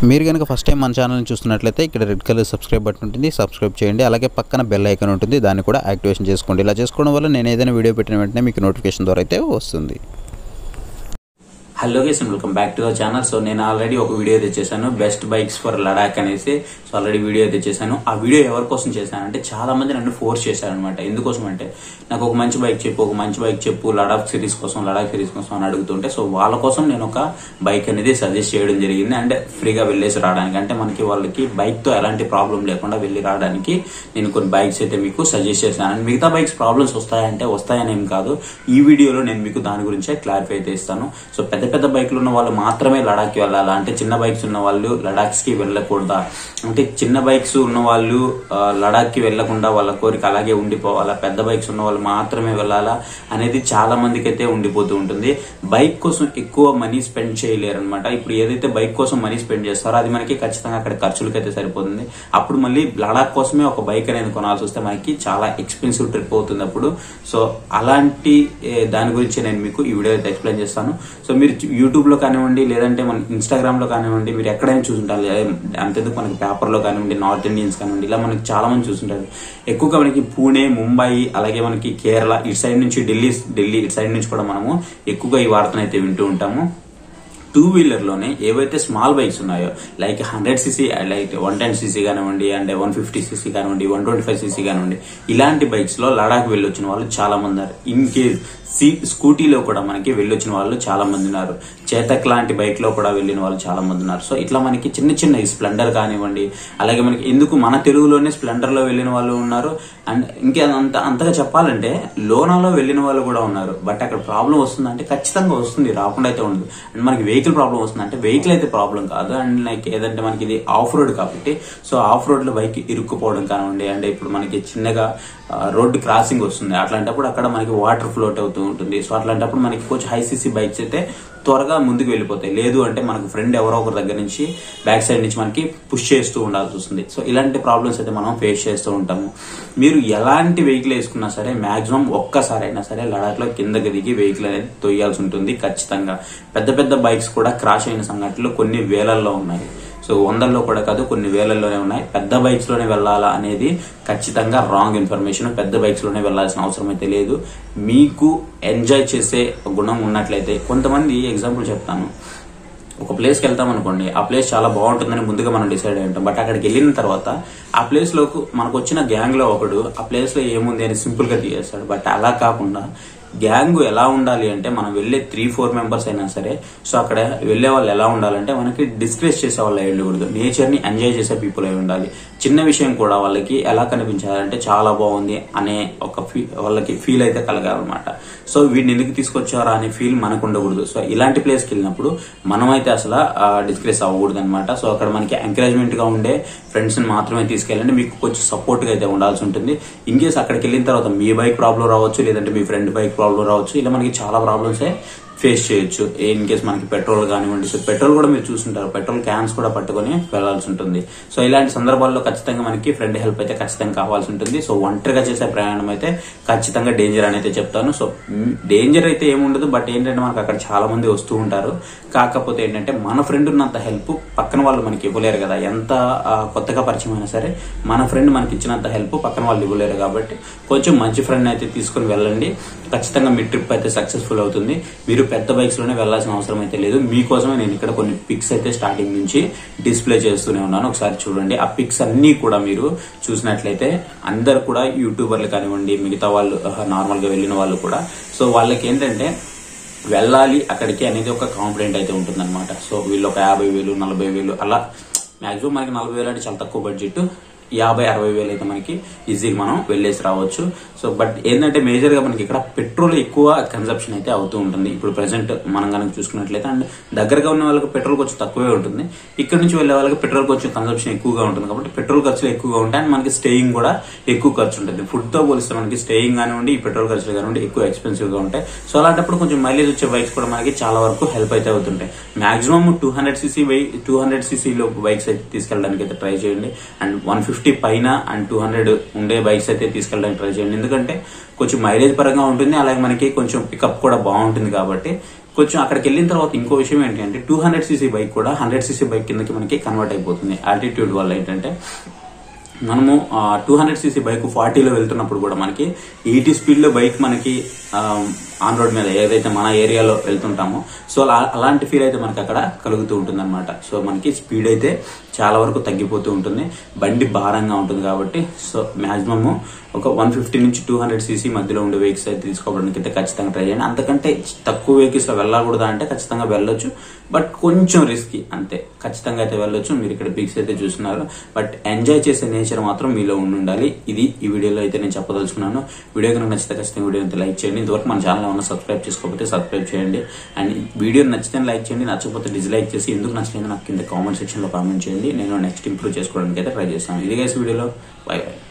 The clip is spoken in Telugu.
మీరు కనుక ఫస్ట్ టైం మన ఛానల్ని చూస్తున్నట్లయితే ఇక్కడ రెడ్ కలర్ సబ్స్క్రైబ్ బటన్ ఉంటుంది, సబ్స్క్రైబ్ చేయండి. అలాగే పక్కన బెల్ ఐకాన్ ఉంటుంది, దాన్ని కూడా యాక్టివేషన్ చేసుకోండి. ఇలా చేసుకోవడం వల్ల నేను ఏదైనా వీడియో పెట్టిన వెంటనే మీకు నోటిఫికేషన్ ద్వారా అయితే వస్తుంది. Hello guys, welcome back to the channel. So నేను ఆల్రెడీ ఒక వీడియో అయితే చేశాను, బెస్ట్ బైక్స్ ఫర్ లడాక్ అనేసి. సో ఆల్రెడీ వీడియో అయితే చేశాను. ఆ వీడియో ఎవరి కోసం చేశాను అంటే చాలా మంది నన్ను ఫోర్స్ చేశారనమాట. ఎందుకోసం అంటే నాకు ఒక మంచి బైక్ చెప్పు లడాక్ సిరీస్ కోసం అని అడుగుతుంటే, సో వాళ్ళ కోసం నేను ఒక బైక్ అనేది సజెస్ట్ చేయడం జరిగింది. అంటే ఫ్రీగా వెళ్ళేసి రావడానికి, అంటే మనకి వాళ్ళకి బైక్ తో ఎలాంటి ప్రాబ్లం లేకుండా వెళ్ళి రావడానికి నేను కొన్ని బైక్స్ అయితే మీకు సజెస్ట్ చేశాను. మిగతా బైక్స్ ప్రాబ్లమ్స్ వస్తాయనేం కాదు, ఈ వీడియోలో నేను మీకు దాని గురించే క్లారిఫై అయితే ఇస్తాను. సో పెద్ద పెద్ద బైక్లు ఉన్న వాళ్ళు మాత్రమే లడాక్కి వెళ్ళాలా, అంటే చిన్న బైక్స్ ఉన్న వాళ్ళు లడాక్స్ కి వెళ్ళకూడదా, అంటే చిన్న బైక్స్ ఉన్న వాళ్ళు లడాక్ కి వెళ్లకుండా వాళ్ళ కోరిక అలాగే ఉండిపోవాలా, పెద్ద బైక్స్ ఉన్న వాళ్ళు మాత్రమే వెళ్ళాలా అనేది చాలా మందికి అయితే ఉండిపోతూ ఉంటుంది. బైక్ కోసం ఎక్కువ మనీ స్పెండ్ చేయలేరు అనమాట. ఇప్పుడు ఏదైతే బైక్ కోసం మనీ స్పెండ్ చేస్తారో అది మనకి ఖచ్చితంగా అక్కడ ఖర్చులకి అయితే సరిపోతుంది. అప్పుడు మళ్ళీ లడాక్ కోసమే ఒక బైక్ అనేది కొనాల్సి వస్తే మనకి చాలా ఎక్స్పెన్సివ్ ట్రిప్ అవుతుంది అప్పుడు. సో అలాంటి దాని గురించి నేను మీకు ఈ వీడియో అయితే ఎక్స్ప్లెయిన్ చేస్తాను. సో మీరు యూట్యూబ్ లో కానివ్వండి, లేదంటే మన ఇన్స్టాగ్రామ్ లో కానివ్వండి, మీరు ఎక్కడైనా చూసుంటారు. అంతేందుకు మనకి పేపర్ లో కానివ్వండి, నార్త్ ఇండియన్స్ కానివ్వండి, ఇలా మనకి చాలా మంది చూసుంటారు. ఎక్కువగా మనకి పూణే, ముంబై, అలాగే మనకి కేరళ ఇటు సైడ్ నుంచి ఢిల్లీ ఇటు సైడ్ నుంచి కూడా మనము ఎక్కువగా ఈ వార్తను అయితే వింటూ ఉంటాము. టూ వీలర్ లోనే ఏవైతే స్మాల్ బైక్స్ ఉన్నాయో, లైక్ 100cc, లైక్ 110cc కానివ్వండి, అంటే 150cc కానివ్వండి, 125cc కానివ్వండి, ఇలాంటి బైక్స్ లో లడాక్ వెళ్ళొచ్చిన వాళ్ళు చాలా మంది ఉన్నారు. ఇన్ కేస్ స్కూటీలో కూడా మనకి వెళ్ళొచ్చిన వాళ్ళు చాలా మంది ఉన్నారు. చేతక్ లాంటి బైక్ లో కూడా వెళ్ళిన వాళ్ళు చాలా మంది ఉన్నారు. సో ఇట్లా మనకి చిన్న చిన్న స్ప్లెండర్ కానివ్వండి, అలాగే మనకి ఎందుకు మన తెలుగులోనే స్ప్లెండర్ లో వెళ్ళిన వాళ్ళు ఉన్నారు. అండ్ ఇంకా అంతగా చెప్పాలంటే లోనాలో వెళ్ళిన వాళ్ళు కూడా ఉన్నారు. బట్ అక్కడ ప్రాబ్లం వస్తుందంటే ఖచ్చితంగా వస్తుంది, రాకుండా అయితే ఉండదు. అండ్ మనకి వెహికల్ ప్రాబ్లం వస్తుందంటే వెహికల్ అయితే ప్రాబ్లం కాదు. అండ్ లైక్ ఏదంటే మనకి ఇది ఆఫ్ రోడ్ కాబట్టి, సో ఆఫ్ రోడ్ లో బైక్ ఇరుక్కుపోవడం కానివ్వండి, అంటే ఇప్పుడు మనకి చిన్నగా రోడ్డు క్రాసింగ్ వస్తుంది, అట్లాంటప్పుడు అక్కడ మనకి వాటర్ ఫ్లోట్ అవుతూ ఉంటుంది. సో అట్లాంటప్పుడు మనకి కొంచెం హై సీసీ బైక్స్ అయితే త్వరగా ముందుకు వెళ్ళిపోతాయి. లేదు అంటే మనకు ఫ్రెండ్ ఎవరో ఒకరి దగ్గర నుంచి బ్యాక్ సైడ్ నుంచి మనకి పుష్ చేస్తూ ఉండాల్సి వస్తుంది. సో ఇలాంటి ప్రాబ్లమ్స్ అయితే మనం ఫేస్ చేస్తూ ఉంటాము. మీరు ఎలాంటి వెహికల్ వేసుకున్నా సరే మాక్సిమం ఒక్కసారైనా సరే లడాక్ లో కిందకి దిగి వెహికల్ అనేది తొయ్యాల్సి ఉంటుంది ఖచ్చితంగా. పెద్ద పెద్ద బైక్స్ కూడా క్రాష్ అయిన సంఘటనలు కొన్ని వేలల్లో ఉన్నాయి. సో వందల్లో కూడా కాదు, కొన్ని వేలల్లోనే ఉన్నాయి. పెద్ద బైక్స్ లోనే వెళ్లాలా అనేది ఖచ్చితంగా రాంగ్ ఇన్ఫర్మేషన్. పెద్ద బైక్స్ లోనే వెళ్లాల్సిన అవసరం అయితే లేదు. మీకు ఎంజాయ్ చేసే గుణం ఉన్నట్లయితే, కొంతమంది ఎగ్జాంపుల్ చెప్తాను, ఒక ప్లేస్కి వెళ్తాం అనుకోండి, ఆ ప్లేస్ చాలా బాగుంటుందని ముందుగా మనం డిసైడ్ అయి ఉంటాం. బట్ అక్కడికి వెళ్ళిన తర్వాత ఆ ప్లేస్ లో మనకు వచ్చిన గ్యాంగ్ లో ఒకడు ఆ ప్లేస్ లో ఏముంది అని సింపుల్ గా తీసేస్తాడు. బట్ అలా కాకుండా గ్యాంగ్ ఎలా ఉండాలి అంటే, మనం వెళ్లే 3-4 మెంబర్స్ అయినా సరే, సో అక్కడ వెళ్లే వాళ్ళు ఎలా ఉండాలంటే మనకి డిస్కరేజ్ చేసే వాళ్ళు అయి ఉండకూడదు, నేచర్ ని ఎంజాయ్ చేసే పీపుల్ అయి ఉండాలి. చిన్న విషయం కూడా వాళ్ళకి ఎలా కనిపించాలంటే చాలా బాగుంది అనే ఒక వాళ్ళకి ఫీల్ అయితే కలగాలన్నమాట. సో వీడిని ఎందుకు తీసుకొచ్చారా అనే ఫీల్ మనకు ఉండకూడదు. సో ఇలాంటి ప్లేస్కి వెళ్ళినప్పుడు మనమైతే అసలు డిస్కరేజ్ అవ్వకూడదు అనమాట. సో అక్కడ మనకి ఎంకరేజ్మెంట్ గా ఉండే ఫ్రెండ్స్ ని మాత్రమే తీసుకెళ్ళండి. మీకు కొంచెం సపోర్ట్ గా అయితే ఉండాల్సి ఉంటుంది. ఇన్ కేస్ అక్కడికి వెళ్ళిన తర్వాత మీ బైక్ ప్రాబ్లం రావచ్చు, లేదంటే మీ ఫ్రెండ్ బైక్ ప్రాబ్లం రావచ్చు. ఇలా మనకి చాలా ప్రాబ్లమ్స్ ఫేస్ చేయొచ్చు. ఇన్ కేస్ మనకి పెట్రోల్ కానివ్వండి, సో పెట్రోల్ కూడా మీరు చూసుంటారు, పెట్రోల్ క్యాన్స్ కూడా పట్టుకొని వెళ్లాల్సి ఉంటుంది. సో ఇలాంటి సందర్భాల్లో ఖచ్చితంగా మనకి ఫ్రెండ్ హెల్ప్ అయితే ఖచ్చితంగా కావాల్సి ఉంటుంది. సో ఒంటరిగా చేసే ప్రయాణం అయితే ఖచ్చితంగా డేంజర్ అని అయితే చెప్తాను. సో డేంజర్ అయితే ఏముండదు, బట్ ఏంటంటే మనకు అక్కడ చాలా మంది వస్తూ ఉంటారు. కాకపోతే ఏంటంటే మన ఫ్రెండ్ ఉన్నంత హెల్ప్ పక్కన వాళ్ళు మనకి ఇవ్వలేరు కదా. ఎంత కొత్తగా పరిచయం అయినా సరే మన ఫ్రెండ్ మనకి ఇచ్చినంత హెల్ప్ పక్కన వాళ్ళు ఇవ్వలేరు. కాబట్టి కొంచెం మంచి ఫ్రెండ్ అయితే తీసుకుని వెళ్ళండి. ఖచ్చితంగా మీ ట్రిప్ అయితే సక్సెస్ఫుల్ అవుతుంది. మీరు పెద్ద బైక్స్ లోనే వెళ్లాల్సిన అవసరం అయితే లేదు. మీకోసమే నేను ఇక్కడ కొన్ని పిక్స్ అయితే స్టార్టింగ్ నుంచి డిస్ప్లే చేస్తూనే ఉన్నాను, ఒకసారి చూడండి. ఆ పిక్స్ అన్ని కూడా మీరు చూసినట్లయితే అందరు కూడా యూట్యూబర్లు కానివ్వండి, మిగతా వాళ్ళు నార్మల్ గా వెళ్ళిన వాళ్ళు కూడా, సో వాళ్ళకి ఏంటంటే వెళ్ళాలి అక్కడికి అనేది ఒక కాన్ఫిడెంట్ అయితే ఉంటుందన్నమాట. సో వీళ్ళు ఒక 50,000 40,000 అలా, మాక్సిమం మనకి 40,000 అంటే చాలా తక్కువ బడ్జెట్, 50,000-60,000 అయితే మనకి ఈజీగా మనం వెళ్ళేసి రావచ్చు. సో బట్ ఏంటంటే మేజర్ గా మనకి ఇక్కడ పెట్రోల్ ఎక్కువ కన్సంప్షన్ అయితే అవుతూ ఉంటుంది. ఇప్పుడు ప్రెసెంట్ మనం కనుక చూసుకున్నట్లయితే, అండ్ దగ్గరగా ఉన్న వాళ్ళకి పెట్రోల్ కొంచెం తక్కువే ఉంటుంది. ఇక్కడ నుంచి వెళ్లే వాళ్ళకి పెట్రోల్ కొంచెం కన్సంప్షన్ ఎక్కువగా ఉంటుంది. కాబట్టి పెట్రోల్ ఖర్చులు ఎక్కువగా ఉంటాయి. అండ్ మనకి స్టేయింగ్ కూడా ఎక్కువ ఖర్చు ఉంటుంది. ఫుడ్ తో పోలిస్తే మనకి స్టేయింగ్ కానివ్వండి, ఈ పెట్రోల్ ఖర్చులు కానివ్వండి ఎక్కువ ఎక్స్పెన్సివ్ గా ఉంటాయి. సో అలాంటప్పుడు కొంచెం మైలేజ్ వచ్చే బైక్స్ కూడా మనకి చాలా వరకు హెల్ప్ అయితే అవుతుంటాయి. మాక్సిమం 200cc లో బైక్స్ అయితే తీసుకెళ్ళడానికి అయితే ట్రై చేయండి. అండ్ 150 పైన అండ్ 200 ఉండే బైక్స్ అయితే తీసుకెళ్ళడానికి ట్రై చేయండి. ఎందుకంటే కొంచెం మైలేజ్ పరంగా ఉంటుంది, అలాగే మనకి కొంచెం పికప్ కూడా బాగుంటుంది. కాబట్టి కొంచెం అక్కడికి వెళ్ళిన తర్వాత ఇంకో విషయం ఏంటంటే 200cc బైక్ కూడా 100cc బైక్ కిందకి మనకి కన్వర్ట్ అయిపోతుంది ఆల్టిట్యూడ్ వల్ల. ఏంటంటే మనము 200cc బైక్ 40లో వెళ్తున్నప్పుడు కూడా మనకి 80 స్పీడ్ లో బైక్ మనకి ఆన్ రోడ్ మీద ఏదైతే మన ఏరియాలో వెళ్తుంటామో సో అలాంటి ఫీల్ అయితే మనకి అక్కడ కలుగుతూ ఉంటుంది అనమాట. సో మనకి స్పీడ్ అయితే చాలా వరకు తగ్గిపోతూ ఉంటుంది, బండి భారంగా ఉంటుంది కాబట్టి సో మాక్సిమం ఒక 150 నుంచి 200cc మధ్యలో ఉండే వెహికల్స్ అయితే తీసుకోవడానికి అయితే ఖచ్చితంగా ట్రై చేయండి. అంతకంటే తక్కువ వెహికల్స్ లో వెళ్ళకూడదా అంటే ఖచ్చితంగా వెళ్ళొచ్చు, బట్ కొంచెం రిస్కీ అంతే. ఖచ్చితంగా అయితే వెళ్ళొచ్చు. మీరు ఇక్కడ పిక్స్ అయితే చూస్తున్నారు, బట్ ఎంజాయ్ చేసే నేచర్ మాత్రం మీలో ఉండాలి. ఇది ఈ వీడియోలో అయితే నేను చెప్పదలుచుకున్నాను. వీడియో కనుక నచ్చితే ఖచ్చితంగా వీడియో అయితే లైక్ చేయండి. ఇంతవరకు మన ఛానల్ ఏమన్నా సబ్స్క్రైబ్ చేసుకోకపోతే సబ్స్క్రైబ్ చేయండి. అండ్ వీడియో నచ్చితే లైక్ చేయండి, నచ్చకపోతే డిస్లైక్ చేసి ఎందుకు నచ్చలేదు నాకు కింద కామెంట్ సెక్షన్ లో కామెంట్ చేయండి. నేను నెక్స్ట్ ఇంప్రూవ్ చేసుకోవడానికి అయితే ట్రై చేస్తాను. ఇది గైస్ వీడియోలో. Bye by.